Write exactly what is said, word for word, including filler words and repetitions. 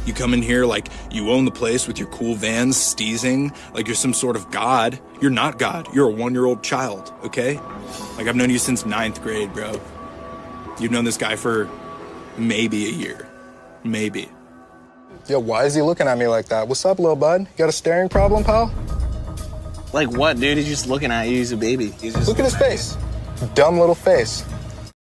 You come in here like you own the place with your cool Vans, steezing, like you're some sort of god. You're not God. You're a one-year-old child, okay? Like, I've known you since ninth grade, bro. You've known this guy for maybe a year. Maybe. Yo, why is he looking at me like that? What's up, little bud? You got a staring problem, pal? Like what, dude? He's just looking at you. He's a baby. He's just... Look at his face. Dumb little face.